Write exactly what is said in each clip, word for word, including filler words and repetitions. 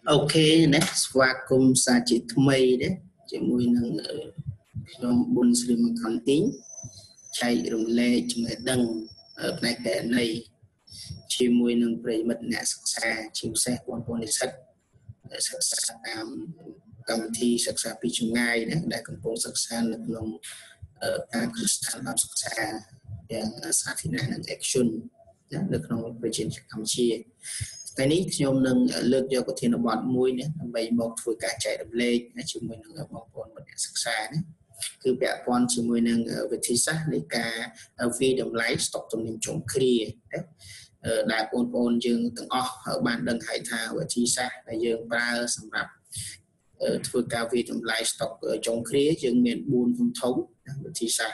Ok, next và cùng sa chỉ mây đấy, chỉ mùi nâng trong bốn sự mà còn tính chạy rung lê cho người đăng ở này cái này chỉ mùi nâng bầy mật nạ sắc xa chịu xe quan quan sắc sắc xa tam cầm thi sắc xa pi chung ngay đấy đại cầm phong sắc xa lực lòng ở các kristal làm sắc xa yang sát thì này là action được lòng bầy trên cầm chia cái này nhôm nâng lược cho có thể nó bọt mũi nữa bày một phổi cả chạy đập lên chỉ mùi nâng ở một con một sắc xa đấyคือแบบปอนชิมวยนึงวิธีซะในการวีดำไลฟ์สต็อกตรงนี้จงเคลียร์ได้ปนปนยังต้องออกบ้านดังไฮทาวิธีซะในยังปลาสำหรับធ្វើការวีดำไลฟ์สต็อกจงเคลียร์ยังមានbốnធំធំវិធីសាស្ត្រ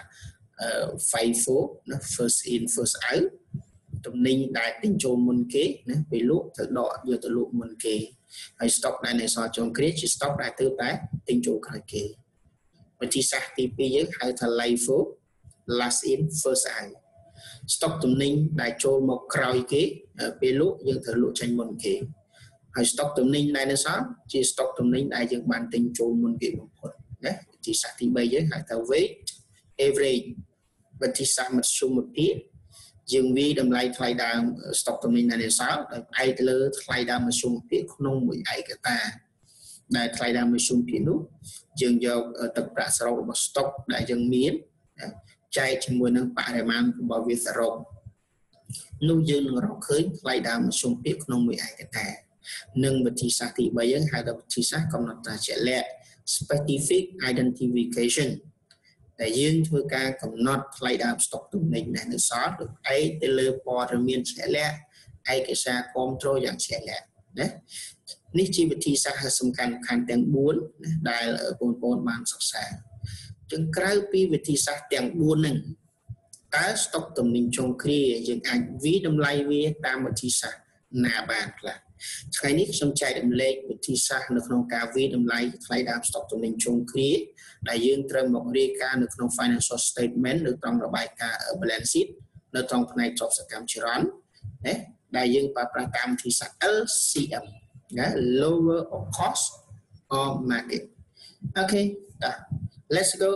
FIFO ណា first in first out តំណែងដែលទិញចូលមុនគេណាពេលលក់ទៅដកយកទៅលក់មុនគេហើយ stock ដែលនៅសល់ចុងគ្រាជា stock ដែលទើបតែទិញចូលក្រោយគេវិធីសាស្ត្រទីពីរយើងហៅថា LIFO last in first out stock តំណែងដែលចូលមកក្រោយគេពេលលក់យើងត្រូវលក់ចេញមុនគេហើយ stock តំណែងដែលនៅសល់ជា stock តំណែងដែលយើងបានទិញចូលមុនគេបំផុតណាវិធីសាស្ត្រទីបីយើងហៅថា weight average វិធីសាស្ត្រមធ្យមភាពយើងវាតម្លៃថ្លៃដើម stock តំណែងដែលនៅសល់ដោយផ្អែកលើថ្លៃដើមមធ្យមភាពក្នុងមួយឯកតាដែលថ្លៃដើមមធ្យមភាពនោះយើងយកទឹកប្រាក់សរុបរបស់ stock ដែលយើងមានចែកជាមួយនឹងបរិមាណរបស់វាសរុបនោះយើងនឹងរកឃើញថ្លៃដើមមធ្យមភាពក្នុងមួយឯកតានិងវិធីសាស្ត្រទីបីយើងហៅថាវិធីសាស្ត្រកំណត់ត្រាជាក់លាក់ specific identification ដែលយើងធ្វើការកំណត់ថ្លៃដើម stock ទំនិញដែលនៅសល់ដោយផ្អែកទៅលើព័ត៌មានជាក់លាក់ឯកសារគ្រប់គ្រងយ៉ាងជាក់លាក់ណានេះជាវិធីសាស្ត្រសំខាន់ៗទាំងbốnដែលបងប្អូនបានសិក្សាចឹងក្រៅពីវិធីសាស្ត្រទាំងbốnហ្នឹងតើ stock ទំនិញចុងគ្រាយើងអាចវិតម្លៃវាតាមវិធីសាស្ត្រណាបានខ្លះថ្ងៃនេះខ្ញុំចែករំលែកវិធីសាស្ត្រនៅក្នុងការវិតម្លៃថ្លៃដើម stock ទំនិញចុងគ្រាដែលយើងត្រូវមករាយការណ៍នៅក្នុង financial statement នៅក្នុងរបាយការណ៍ balance sheet នៅក្នុងផ្នែកទ្រព្យសកម្មចរន្តណាដែលយើងប្រើប្រាស់តាមវិធីសាស្ត្រ L C M Yeah, lower of cost or market. Okay, let's go.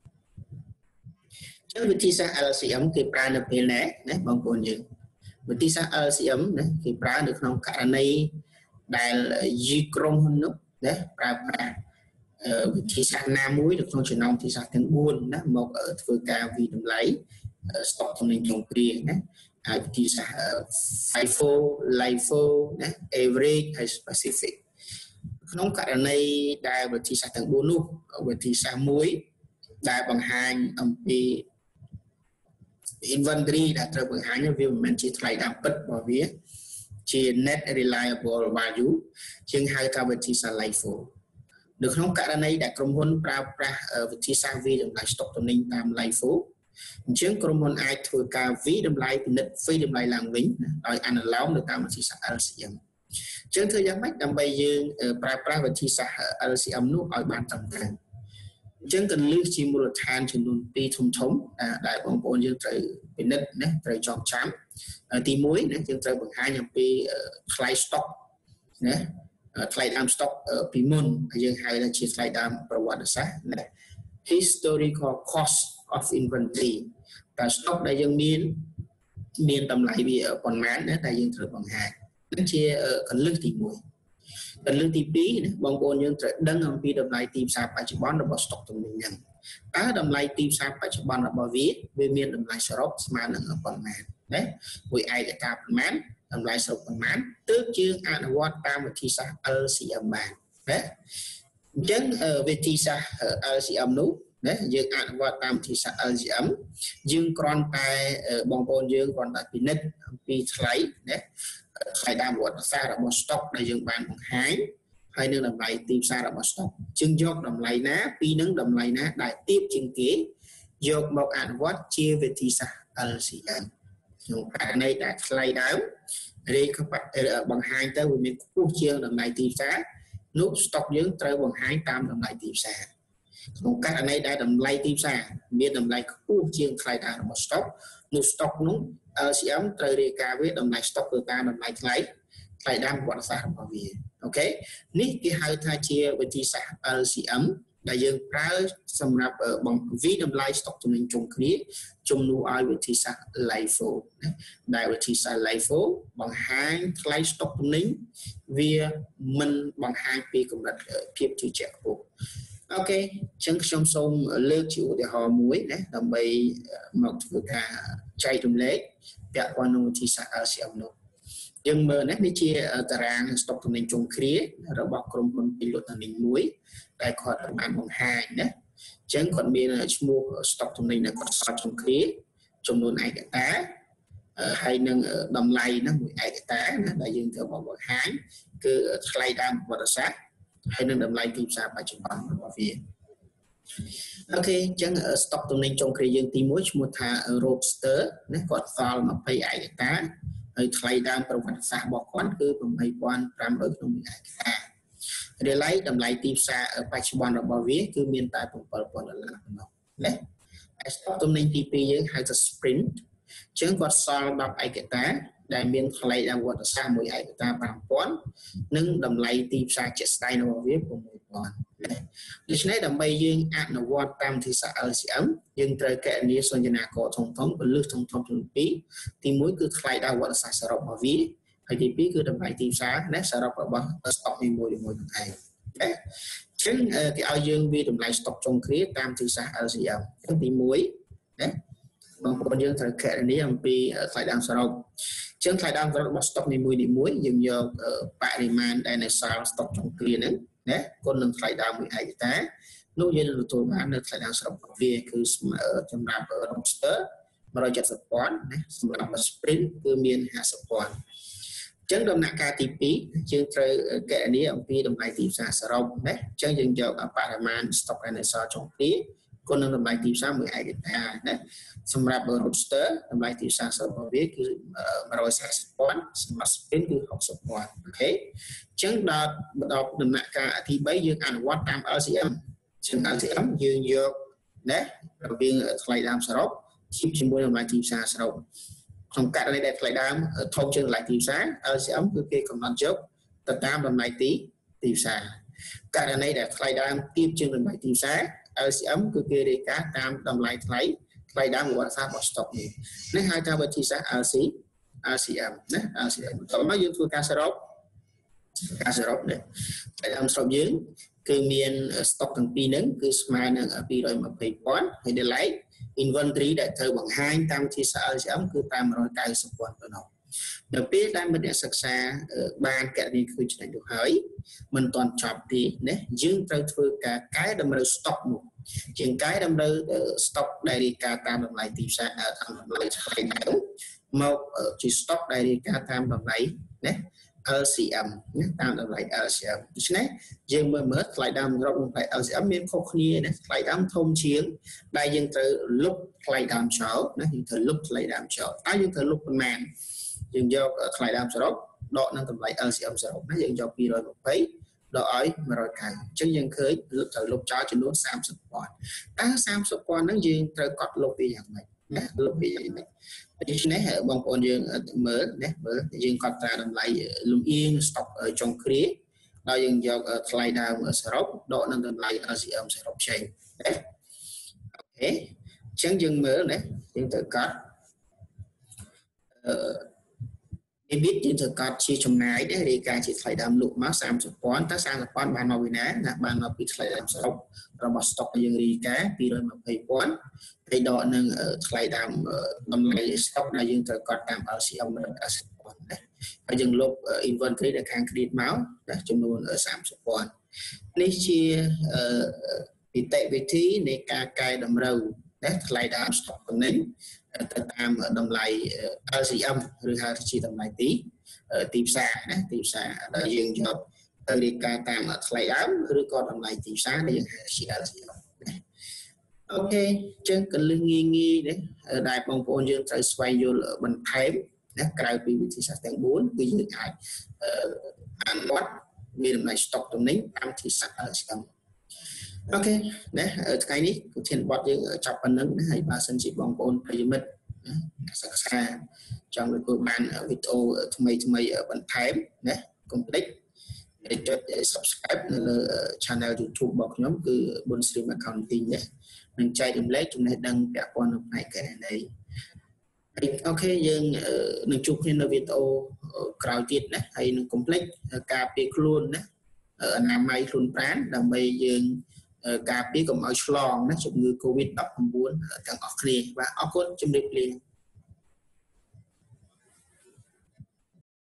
ចឹងវិធីសាស្ត្រ L C M គេប្រើនៅពេលណាណាបងប្អូនយើងវិធីសាស្ត្រ L C M ណាគេប្រើនៅក្នុងករណីដែលយីក្រុមហ៊ុននោះណាប្រើប្រាស់វិធីសាស្ត្រណាមួយនៅក្នុងចំណោមវិធីសាស្ត្រទាំងbốnណាមកធ្វើការវិតម្លៃ stock ទំនិញចុងគ្រាណាហើយវិធីសាស្ត្រ FIFO, LIFO ណា average ហើយ specific ក្នុងករណីដែលវិធីសាស្ត្រទាំងbốnនោះវិធីសាស្ត្រមួយដែលបង្ហាញអំពី inventory ដែលត្រូវបង្ហាញវាមិនមែនជាថ្លៃដើមពិតរបស់វាជា net reliable value ជាងហៅថាវិធីសាស្ត្រ LIFO នៅក្នុងករណីដែលក្រុមហ៊ុនប្រើប្រាស់វិធីសាស្ត្រវាតម្លៃ stock ទំនិញតាម LIFOអញ្ចឹងក្រុមហ៊ុនអាចធ្វើការវិតម្លៃពិនិត្យវិតម្លៃឡើងវិញដោយ analog នៅតាមវិធីសាស្ត្រ L C M អញ្ចឹងធ្វើយ៉ាងម៉េចដើម្បីយើងប្រើប្រាស់វិធីសាស្ត្រ L C M នោះឲ្យបានត្រឹមត្រូវអញ្ចឹងកន្លឹះជាមូលដ្ឋានចំនួនពីរធំធំដែលបងប្អូនយើងត្រូវពិនិត្យណាត្រូវចងចាំទីមួយណាយើងត្រូវបង្ហាញអំពីថ្លៃ stock ណាថ្លៃដើម stock ពីមុនយើងហៅថាជាថ្លៃដើមប្រវត្តិសាស្ត្រណា historical cost of inventory តែ stock ដែលយើងមានមានតម្លៃវាប៉ុន្មានណាតែយើងត្រូវបង្ហាញនេះជាកន្លឹះទីមួយ កន្លឹះទីពីរណាបងប្អូនយើងត្រូវដឹងអំពីតម្លៃទីផ្សារបច្ចុប្បន្នរបស់ stock ទំនិញហ្នឹងតើតម្លៃទីផ្សារបច្ចុប្បន្នរបស់វាវាមានតម្លៃសរុបស្មើនឹងប៉ុន្មានណាមួយឯកតាប៉ុន្មានតម្លៃសរុបប៉ុន្មានទើបយើងអនុវត្តតាមវិធីសាស្ត្រ L C M បានណាអញ្ចឹងវិធីសាស្ត្រ L C M នោះណាយើងអនុវត្តតាមវិធីសាស្ត្រ L C M យើងគ្រាន់តែបងប្អូនយើងគ្រាន់តែពិនិត្យអំពីថ្លៃណាថ្លៃដើមប្រវត្តិសាស្ត្ររបស់ stock ដែលយើងបានបង្ហាញហើយនឹងតម្លៃទីផ្សាររបស់ stock ជាងយកតម្លៃណាពីនឹងតម្លៃណាដែលទាបជាងគេយកមកអនុវត្តជាវិធីសាស្ត្រ L C M ក្នុងករណីដែលថ្លៃដើមរាយបង្ហាញទៅវាមានខ្ពស់ជាងតម្លៃទីផ្សារនោះ stock យើងត្រូវបង្ហាញតាមតម្លៃទីផ្សារក្នុងករណីដែលតម្លៃទីផ្សារមានតម្លៃខ្ពស់ជាងថ្លៃដើមរបស់ stock នោះ stock នោះ L C M ត្រូវរាយការណ៍វាតម្លៃ stock ទៅតាមតម្លៃថ្លៃថ្លៃដើមប្រវត្តិសាស្ត្ររបស់វាអូខេនេះគេហៅថាជាវិធីសាស្ត្រ L C M ដែលយើងប្រើសម្រាប់បង្វិតម្លៃស្តុកទំនិញជុំគ្នាជំនួសឲ្យវិធីសាស្ត្រ LIFO ណាដែលវិធីសាស្ត្រ LIFO បង្ហាញថ្លៃស្តុកទំនិញវាមិនបង្ហាញពីកម្រិតភាពជឿជាក់ខ្ពស់អូខេអញ្ចឹងខ្ញុំសូមលើកជាឧទាហរណ៍មួយណាដើម្បីមកធ្វើការចែករំលែកពាក់ព័ន្ធនឹងវិធីសាស្ត្រ L C M នោះយើងមើលណានេះជាតារាងស្តុកទំនិញជុំគ្នារបស់ក្រុមហ៊ុនពីលុតទំនិញមួយដែលគាត់បានបង្ហាញណាអញ្ចឹងគាត់មានឈ្មោះស្តុកទំនិញដែលគាត់សល់ជុំគ្នាចំនួនឯកតាហើយនឹងតម្លៃណាមួយឯកតាណាដែលយើងត្រូវមកបង្ហាញគឺថ្លៃដើមប្រវត្តិសាស្ត្រហើយនឹងតម្លៃទីផ្សារបច្ចុប្បន្នរបស់វាអូខេអញ្ចឹងស្តុកទំនិញចុងក្រោយយើងទីមួយឈ្មោះថា Roadster ណាគាត់សល់ยี่สิบឯកតាហើយថ្លៃដើមប្រវត្តិសាស្ត្ររបស់គាត់គឺeight thousand five hundredក្នុងមួយឯកតារាឡៃតម្លៃទីផ្សារបច្ចុប្បន្នរបស់វាគឺមានតែseven thousandដុល្លារប៉ុណ្ណោះណាហើយស្តុកទំនិញទីពីរយើងហៅថា Sprint អញ្ចឹងគាត់សល់tenឯកតាដែលមានថ្លៃដើមប្រវត្តិសាស្ត្រមួយឯកតាfive thousandនិងតម្លៃទីផ្សារជាក់ស្ដែងរបស់វាsix thousandដូច្នេះដើម្បីយើងអនុវត្តតាមវិធីសាស្ត្រ L C M យើងត្រូវកណនីសញ្ញនាករធំធំពលិសធំធំចំនួនពីរទីមួយគឺថ្លៃដើមប្រវត្តិសាស្ត្រសរុបរបស់វាហើយទីពីរគឺតម្លៃទីផ្សារណាសរុបរបស់ស្តុកនីមួយៗនឹងឯងណាអញ្ចឹងគេឲ្យយើងវាតម្លៃស្តុកចុងក្រោយតាមវិធីសាស្ត្រ L C M អញ្ចឹងទីមួយណាបងប្អូនយើងត្រូវកណនីអំពីថ្លៃដើមសរុបអញ្ចឹងថ្លៃដើមសរុបរបស់ស្តុកនីមួយៗយើងយកបរិមាណដែលនៅសល់ស្តុកចុងក្រោយហ្នឹងណាគុណនឹងថ្លៃដើមមួយឯកតានោះយើងនឹងទទួលបាននៅថ្លៃដើមសរុបរបស់វាគឺសម្រាប់ Roadster one hundred seventy thousandណាសម្រាប់ Sprint គឺមានfifty thousandអញ្ចឹងដំណាក់កាលទីពីរយើងត្រូវកណនីអំពីតម្លៃទីផ្សារសរុបណាអញ្ចឹងយើងយកបរិមាណ stock ដែលនៅសល់ចុងក្រោយគុណនឹងតម្លៃទីផ្សារមួយឯកតាណាសម្រាប់ Roadster តម្លៃទីផ្សារសរុបរបស់វាគឺone hundred forty thousandសម្រាប់ Sprint គឺsixty thousandអូខេអញ្ចឹងដល់ដល់ដំណាក់កាលទីបីយើងអនុវត្តតាម L C M អញ្ចឹង L C M យើងយកណារវាងថ្លៃដើមសរុបជាមួយតម្លៃទីផ្សារសរុបក្នុងករណីដែលថ្លៃដើមធំជាងតម្លៃទីផ្សារ L C M គឺគេកំណត់យកទៅតាមតម្លៃទីទីផ្សារករណីដែលថ្លៃដើមទាបជាងតម្លៃទីផ្សារ L C M គឺគេរាយការណ៍តាមតម្លៃថ្លៃថ្លៃដើមប្រវត្តិសាស្ត្ររបស់ stock នេះនេះហៅថាវិធីសាស្ត្រ L C L C M ណា L C M តោះមកយើងធ្វើការសរុបការសរុបនេះថ្លៃដើមសរុបយើងគឺមាន stock ទាំងពីរហ្នឹងគឺស្មើនឹងtwo hundred twenty thousandហើយដែលឡែក inventory ដែលត្រូវបង្ហាញតាមវិធីសាស្ត្រ L C M គឺតែone hundred ninety thousandប៉ុណ្ណោះនៅពេលដែលមិត្តអ្នកសិក្សាបានកណនីឃើញចំណុចនោះហើយមិនទាន់ចប់ទេណាយើងត្រូវធ្វើការកែតម្រូវ stock នោះជាងកែតម្រូវ stock ដែលរាយការណ៍តាមតម្លៃទីផ្សារតាមតម្លៃថ្លៃដើមមកជា stock ដែលរាយការណ៍តាមតម្លៃណា L C M ណាតាមតម្លៃ L C M ដូច្នេះយើងមើលមើលថ្លៃដើមរបស់តម្លៃ L C M មានខុសគ្នាណាថ្លៃដើមធំជាងដែលយើងត្រូវលុបថ្លៃដើមចោលណាយើងត្រូវលុបថ្លៃដើមចោលតើយើងត្រូវលុបប៉ុន្មានយើងយកថ្លៃដើមសរុបដកនឹងតម្លៃ L C M សរុបណាយើងយកtwo hundred twentyដកឲ្យone hundred ninetyអញ្ចឹងយើងឃើញលុបត្រូវលុបចោលចំនួនthirty thousandតើthirty thousandហ្នឹងយើងត្រូវកត់លុបពីយ៉ាងម៉េចណាលុបពីយ៉ាងម៉េចដូច្នេះបងប្អូនយើងមើលណាមើលយើងកត់ត្រាតម្លៃលំអៀង stock ចុងក្រោយដល់យើងយកថ្លៃដើមសរុបដកនឹងតម្លៃ L C M សរុបចេញណាអូខេអញ្ចឹងយើងមើលណាយើងត្រូវកត់អឺ debit យើងត្រូវកត់ជាចំណាយដែររាយការណ៍ជាថ្លៃដើមលក់មកthirty thousandតើthirty thousandបានមកពីណាណាបានមកពីថ្លៃដើមសរុបរបស់ stock យើងរាយការណ៍two hundred twenty thousandហើយដកនឹងថ្លៃដើមតម្លៃ stock ដែលយើងត្រូវកត់តាម L C M និងthirty thousandណាហើយយើងលុប inventory ដែលខាង credit មកណាចំនួនthirty thousandនេះជានីតិវិធីនៃការកែតម្រូវណាថ្លៃដើម stock ទំនិញទៅតាមតម្លៃ L C M ឬហៅជាតម្លៃទីទីផ្សារណាទីផ្សារដែលយើងយកទៅរាយការណ៍តាមថ្លៃដើមឬក៏តម្លៃទីផ្សារដែលយើងហៅជា L C M ណាអូខេអញ្ចឹងកលឹះងាយងាយណាដែលបងប្អូនយើងត្រូវស្វែងយល់បន្ថែមណាក្រៅពីវិធីសាស្ត្រទាំងfourគឺយើងអាចអនុវត្តមានតម្លៃ stock ទំនិញតាមវិធីសាស្ត្រ L C Mអូខេណាថ្ងៃនេះប្រធានបទយើងចាប់ប៉ុណ្្នឹងណាហើយបើសិនជាបងប្អូនប្រិយមិត្តសិក្សាចង់ទទួលបានវីដេអូថ្មីថ្មីបន្ថែមណាកុំភ្លេចចុច subscribe នៅលើ channel YouTube របស់ខ្ញុំគឺ Bunstream Accounting ណានឹងចែករំលែកចំណេះដឹងពាក់ព័ន្ធនឹងផ្នែកគណនេយ្យអូខេយើងនឹងជួបគ្នានៅវីដេអូក្រោយទៀតណាហើយនឹងកុំភ្លេចការពារខ្លួនណាអនាម័យខ្លួនប្រាណដើម្បីយើងការពារកុំឲ្យឆ្លងណាជំងឺ COVID ដប់ប្រាំបួនទាំងអស់គ្នាបាទអរគុណជម្រាបលា